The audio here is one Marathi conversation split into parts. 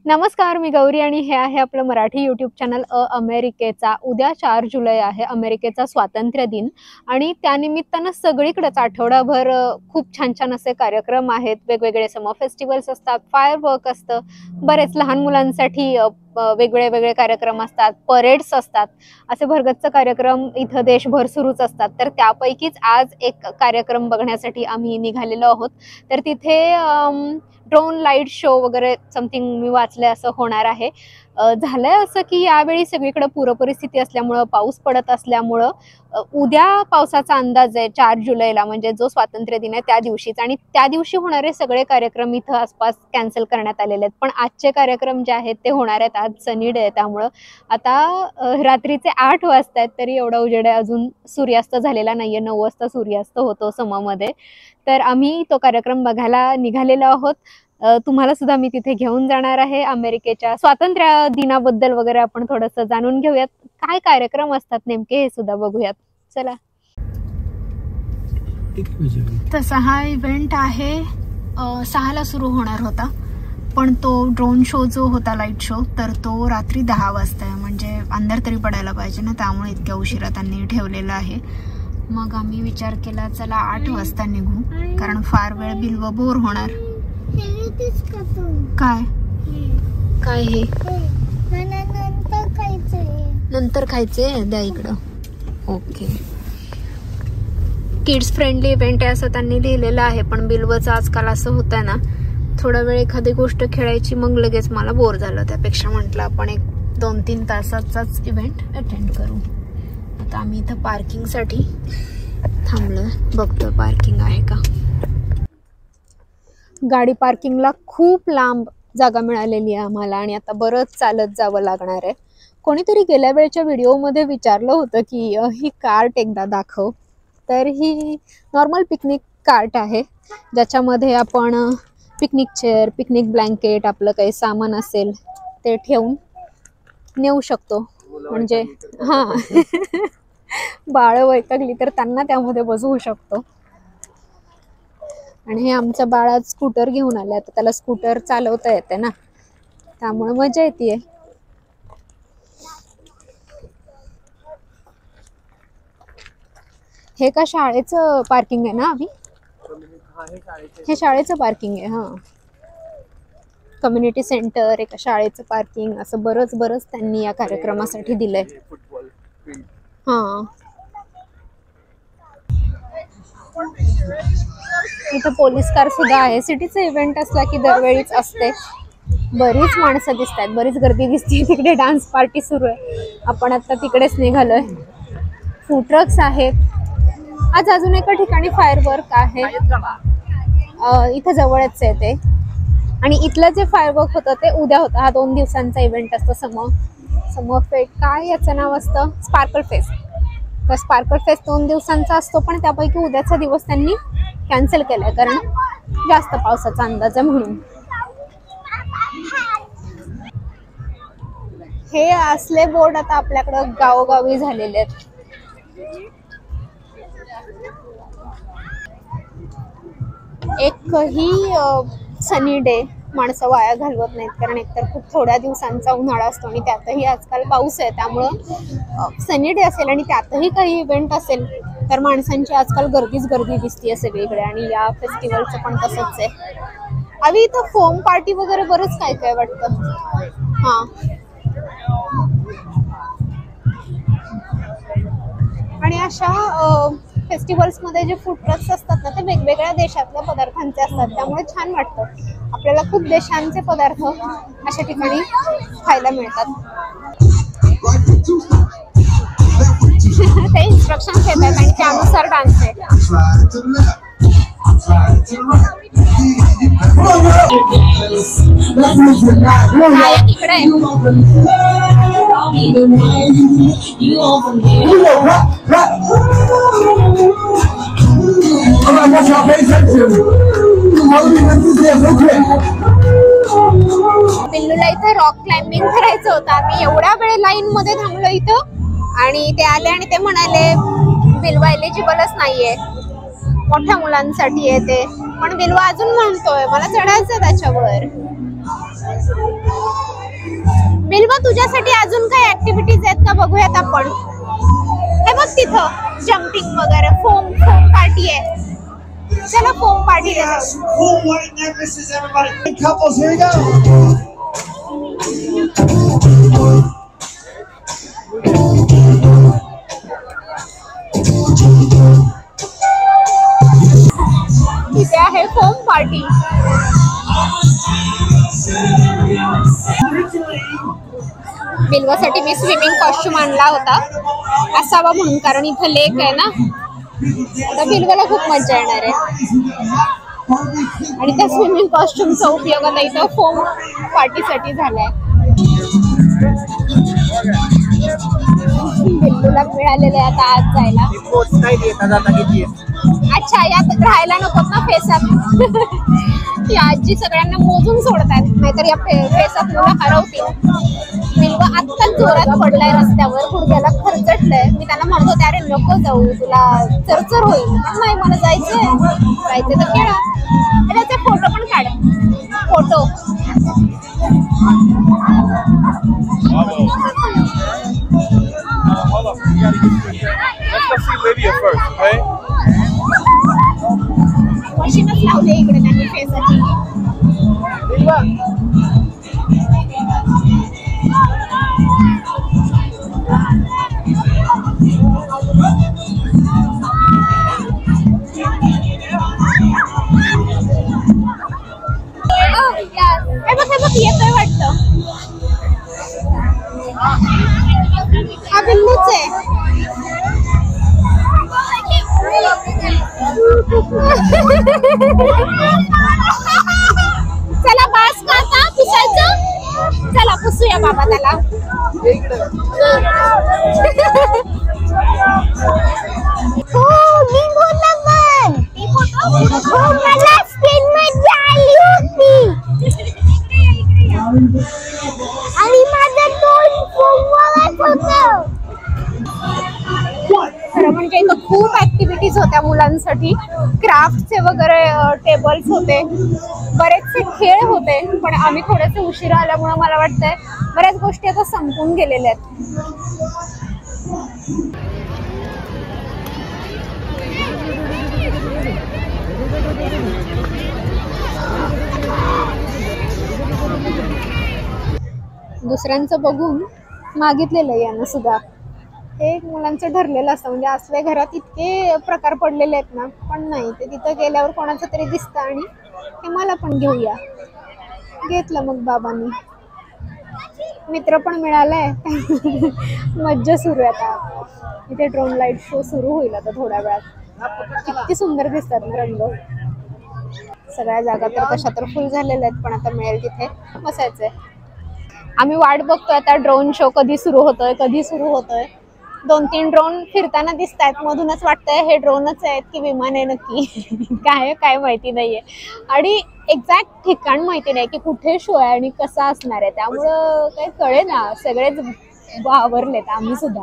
नमस्कार, मी गौरी आणि हे आहे आपलं मराठी यूट्यूब चॅनल अमेरिकेचा। उद्या 4 जुलै आहे, अमेरिकेचा स्वातंत्र्य दिन आणि त्यानिमित्तानं सगळीकडेच आठवडाभर खूप छान छान असे कार्यक्रम आहेत। वेगवेगळे समर फेस्टिवल्स असतात, फायरवर्क असतं, बरेच लहान मुलांसाठी वेगवेगळे कार्यक्रम असतात, परेड्स असतात, असे भरगच्च कार्यक्रम इथं देशभर सुरूच असतात। तर त्यापैकीच आज एक कार्यक्रम बघण्यासाठी आम्ही निघालेलो आहोत। तर तिथे ड्रोन लाईट शो वगैरे समथिंग मी वाचले असं होणार आहे। झालंय असं की यावेळी सगळीकडे पूर परिस्थिती असल्यामुळं, पाऊस पडत असल्यामुळं उद्या पावसाचा अंदाज आहे 4 जुलैला, म्हणजे जो स्वातंत्र्य दिन आहे त्या दिवशीच, आणि त्या दिवशी होणारे सगळे कार्यक्रम इथं आसपास कॅन्सल करण्यात आलेले आहेत। पण आजचे कार्यक्रम जे आहेत ते होणार आहेत। आज सनी डे आहे, त्यामुळं आता रात्रीचे 8 वाजतायत तरी एवढा उजेड आहे, अजून सूर्यास्त झालेला नाहीये। 9 वाजता सूर्यास्त होतो सममध्ये। तर आम्ही तो कार्यक्रम बघायला निघालेलो आहोत। तुम्हाला सुद्धा मी तिथे घेऊन जाणार आहे। अमेरिकेच्या स्वातंत्र्य दिनाबद्दल वगैरे आपण थोडंसं जाणून घेऊयात, काय कार्यक्रम असतात नेमके हे सुद्धा बघूयात। चला। तसा हा इव्हेंट आहे 6ला सुरू होणार होता, पण तो ड्रोन शो जो होता, लाईट शो, तर तो रात्री 10 वाजता आहे, म्हणजे अंधार तरी पडायला पाहिजे ना, त्यामुळे इतक्या उशिरा त्यांनी ठेवलेला आहे। मग आम्ही विचार केला चला 8 वाजता निघू, कारण फार वेळ बिल्व बोर होणार। काय काय हे नंतर खायचे द्या इकडं। ओके, किड्स फ्रेंडली इव्हेंट आहे असं त्यांनी लिहिलेलं आहे, पण बिल्वचं आजकाल असं होतं ना, थोडा वेळ एखादी गोष्ट खेळायची मग लगेच मला बोर झालं, त्यापेक्षा म्हटलं आपण एक 2-3 तासाचाच इव्हेंट अटेंड करू। आता आम्ही इथं पार्किंग साठी थांबलोय, बघतोय पार्किंग आहे का। गाडी पार्किंगला खूप लांब जागा मिळालेली आहे आम्हाला, आणि आता बरंच चालत जावं लागणार आहे। कोणीतरी गेल्या वेळच्या व्हिडिओमध्ये विचारलं होतं की ही कार्ट एकदा दाखव, तर ही नॉर्मल पिकनिक कार्ट आहे, ज्याच्यामध्ये आपण पिकनिक चेअर, पिकनिक ब्लँकेट, आपलं काही सामान असेल ते ठेवून नेऊ शकतो। म्हणजे बाळ वैतागली तर त्यांना त्यामध्ये बसवू शकतो। आणि हे आमचं बाळ आज स्कूटर घेऊन आलं, तर त्याला स्कूटर चालवता येते ना, त्यामुळे मजा येते। हे का शाळेचं पार्किंग आहे ना अभि? हे शाळेचं पार्किंग आहे। हा, कम्युनिटी सेंटर, एका शाळेचं पार्किंग, असं बरंच त्यांनी या कार्यक्रमासाठी दिलंय। हा, इथं पोलीस कार सुद्धा आहे। सिटीचा इव्हेंट असला की दरवेळीच असते, बरीच माणसं दिसत आहेत, बरीच गर्दी दिसते। तिकडे डान्स पार्टी सुरू आहे, आपण आता तिकडेच निघालोय। फूड ट्रक्स आहेत। आज अजून एका ठिकाणी फायरवर्क आहे, इथं जवळच आहे ते, आणि इथलं जे फायरवर्क होतं ते उद्या होतं। हा 2 दिवसांचा इव्हेंट असतो। समर फेस्ट, काय याचं नाव असतं, स्पार्कल फेस्ट। तर स्पार्कल फेस्ट 2 दिवसांचा असतो, पण त्यापैकी उद्याचा दिवस त्यांनी कॅन्सल केलाय, कारण जास्त पावसाचा अंदाज आहे म्हणून। हे असले बोर्ड आता आपल्याकडं गावोगावी झालेले आहेत। एकही सनी डे माणसं वाया घालवत नाहीत, कारण एकतर खूप थोड्या दिवसांचा उन्हाळा असतो आणि त्यातही आजकाल पाऊस आहे, त्यामुळं सनी डे असेल आणि त्यातही काही इव्हेंट असेल तर माणसांची आजकाल गर्दी दिसतीये सगळीकडे, आणि या फेस्टिवलचं पण तसंच आहे। अभी इथं फोम पार्टी वगैरे बरंच काय वाटतं। हा, आणि अशा फेस्टिवल्स मध्ये जे फूड ट्रक्स असतात ना, ते वेगवेगळ्या देशातल्या पदार्थांचे असतात, त्यामुळे छान वाटतं। आपल्याला खूप देशांचे पदार्थ अशा ठिकाणी खायला मिळतात। ते इन्स्ट्रक्शन्स येतात आणि त्यानुसार डान्स आहे। पिल्लूला इथं रॉक क्लाइम्बिंग करायचं होतं। आम्ही एवढ्या वेळ लाईन मध्ये थांबलो इथं, आणि ते आले आणि ते म्हणाले बिल्वा एलिजिबलच नाहीये, मोठ्या मुलांसाठी आहे ते। पण बिल्वा अजून म्हणतोय मला चढायचं त्याच्यावर। बिल्वा तुझ्यासाठी अजून काही ऍक्टिव्हिटीज आहेत का बघूयात आपण. हे बघ तिथं जम्पिंग वगैरे, फोम पार्टी आहे. चला फोम पार्टी इथे आहे फोम पार्टी. बिल्वासाठी मी स्विमिंग कॉस्ट्युम आणला होता असावा म्हणून, कारण इथं लेक आहे ना. आता बिल्वाला खूप मजा येणार आहे आणि त्या स्विमिंग कॉस्ट्युमचा उपयोग आता इथं फोम पार्टीसाठी झालाय. बिल्लूला मिळालेलं आहे आता आत जायला. अच्छा, यात राहायला नकोत ना फेसात. ती आजी सगळ्यांना मोजून सोडतात, नाहीतर या फेसात मुलं हरवतील. बिल्वा आत्ताच जोरात पडलाय रस्त्यावर, गुडघ्याला खरचटलंय. मी त्याला म्हणत होते अरे नको जाऊ, तुला चरचर होईल. पण नाही, मला जायचंय तर खेळा. त्याचे फोटो पण काढ, फोटो. मशीनच लावली इकडे त्यांनी फेसाची. येतोय वाटतं. हा बिल्लूच आहे. चला बास का आता पुसायचं. चला पुसूया बाबा त्याला. आणि माझं खरं म्हणजे इथं खूप ऍक्टिव्हिटीज होत्या मुलांसाठी. क्राफ्टचे वगैरे टेबल्स होते, बरेचसे खेळ होते. पण आम्ही थोडेसे उशिरा आल्यामुळे मला वाटतंय बऱ्याच गोष्टी आता संपून गेलेल्या आहेत. दुसऱ्यांचं बघून मागितलेलं यानं सुद्धा. हे मुलांचं ठरलेलं असतं, म्हणजे असल्या घरात इतके प्रकार पडलेले आहेत ना. पण नाही, ते तिथं गेल्यावर कोणाचं तरी दिसतं आणि हे मला पण घेऊया. घेतलं मग बाबांनी. मित्र पण मिळालाय. मज्जा सुरू आहे आता. इथे ड्रोन लाईट शो सुरू होईल आता थोड्या वेळात. किती सुंदर दिसतात ना रंग. सगळ्या जागा तर तशा तर फुल झालेल्या आहेत, पण आता मिळेल तिथे बसायचंय. आम्ही वाट बघतोय आता ड्रोन शो कधी सुरू होतोय. 2-3 ड्रोन फिरताना दिसत आहेत. मधूनच वाटतंय हे ड्रोनच आहेत की विमान आहे नक्की. काय माहिती नाहीये. आणि एक्झॅक्ट ठिकाण माहिती नाही की कुठे शो आहे आणि कसा असणार आहे. त्यामुळं काही कळे ना. सगळेच बावरलेत, आम्ही सुद्धा.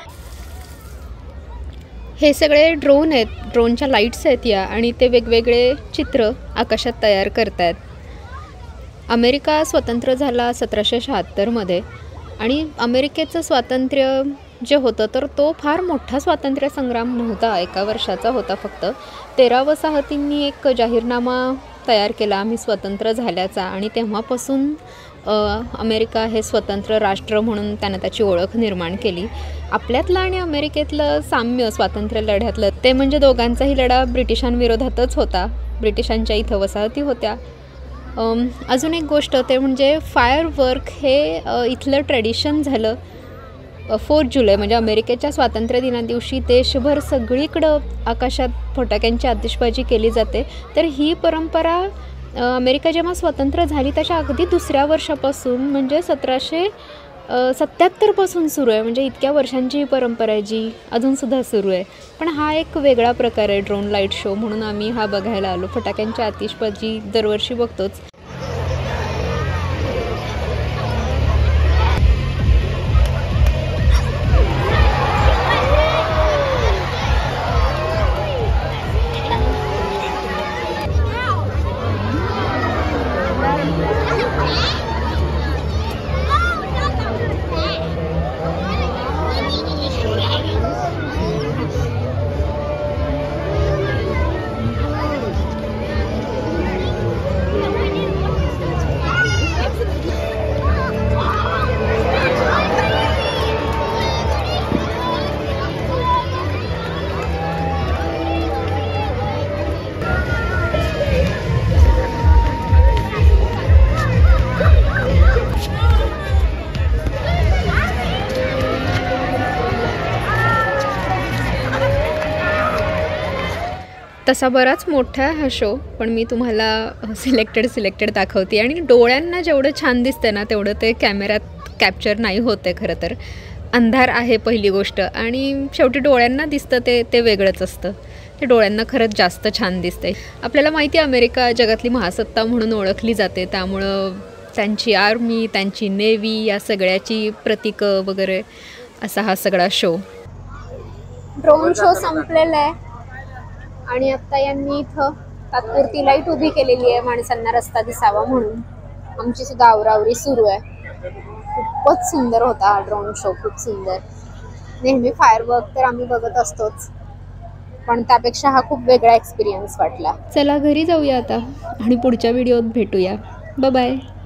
हे सगळे ड्रोन आहेत, ड्रोनच्या लाईट्स आहेत या, आणि ते वेगवेगळे चित्र आकाशात तयार करतायत. अमेरिका स्वतंत्र झाला 1776 आणि अमेरिकेचं स्वातंत्र्य जे होतं तर तो फार मोठा स्वातंत्र्य संग्राम नव्हता, एका वर्षाचा होता फक्त. 13 वसाहतींनी एक जाहीरनामा तयार केला आम्ही स्वतंत्र झाल्याचा, आणि तेव्हापासून अमेरिका हे स्वतंत्र राष्ट्र म्हणून त्यानं त्याची ओळख निर्माण केली. आपल्यातलं आणि अमेरिकेतलं साम्य स्वातंत्र्य लढ्यातलं ते म्हणजे दोघांचाही लढा ब्रिटिशांविरोधातच होता. ब्रिटिशांच्या इथं वसाहती होत्या. अजून एक गोष्ट ते म्हणजे फायर वर्क हे इथलं ट्रेडिशन झालं. 4 जुलै म्हणजे अमेरिकेच्या स्वातंत्र्य दिनादिवशी देशभर सगळीकडं आकाशात फटाक्यांची आतिषबाजी केली जाते. तर ही परंपरा अमेरिका जेव्हा स्वतंत्र झाली त्याच्या अगदी दुसऱ्या वर्षापासून म्हणजे 1777 पासून सुरू आहे. म्हणजे इतक्या वर्षांची ही परंपरा आहे जी अजूनसुद्धा सुरू आहे. पण हा एक वेगळा प्रकार आहे ड्रोन लाईट शो म्हणून आम्ही हा बघायला आलो. फटाक्यांची आतिषबाजी दरवर्षी बघतोच. तसा बराच मोठा आहे हा शो, पण मी तुम्हाला सिलेक्टेड दाखवते. आणि डोळ्यांना जेवढं छान दिसतं ना तेवढं ते कॅमेऱ्यात कॅप्चर नाही होते. खरं तर अंधार आहे पहिली गोष्ट, आणि शेवटी डोळ्यांना दिसतं ते ते वेगळंच असतं. ते डोळ्यांना खरंच जास्त छान दिसते. आपल्याला माहिती आहे अमेरिका जगातली महासत्ता म्हणून ओळखली जाते, त्यामुळं त्यांची आर्मी, त्यांची नेव्ही या सगळ्याची प्रतीकं वगैरे असा हा सगळा शो. ड्रोन शो संपलेला आहे आणि आता यांनी इथं तात्पुरती लाईट उभी केलेली आहे माणसांना रस्ता दिसावा म्हणून. आमची सुद्धा आवरावरी सुरू आहे. खूपच सुंदर होता हा ड्रोन शो, खूप सुंदर. नेहमी फायरवर्क तर आम्ही बघत असतोच, पण त्यापेक्षा हा खूप वेगळा एक्सपिरियन्स वाटला. चला घरी जाऊया आता आणि पुढच्या व्हिडिओत भेटूया. Bye bye.